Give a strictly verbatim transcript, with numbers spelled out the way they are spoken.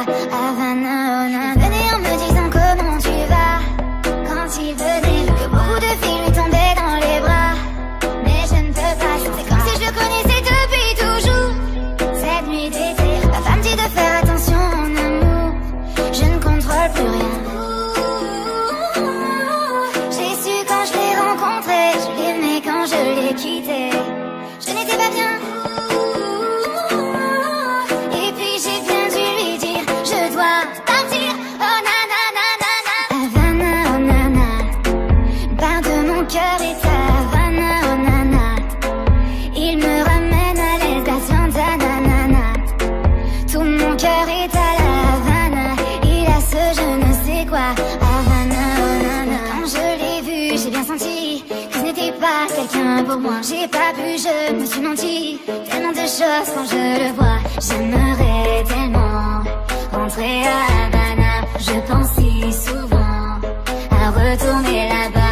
Havana, il venait en me disant comment tu vas. Quand il venait, que beaucoup de filles lui tombaient dans les bras. Mais je ne peux pas, c'est comme si je le connaissais depuis toujours. Cette nuit d'été, ma femme dit de faire attention en amour. Je ne contrôle plus rien. J'ai su quand je l'ai rencontré, je l'aimais quand je l'ai quitté. Je n'étais pas bien. Et puis j'ai bien dû lui dire, je dois partir. Oh nana nana nana. Havana, oh nana. Part de mon cœur et ta Havana, oh nana. Il me ramène à l'estation nanana. Tout mon cœur est à la Havana. Il a ce je ne sais quoi. Havana, oh nana. Quand je l'ai vu, j'ai bien senti que ce n'était pas quelqu'un pour moi. J'ai pas pu, je me suis menti. Tellement de choses quand je le vois. J'aimerais tellement rentrer à Havana. Je pense si souvent à retourner là-bas.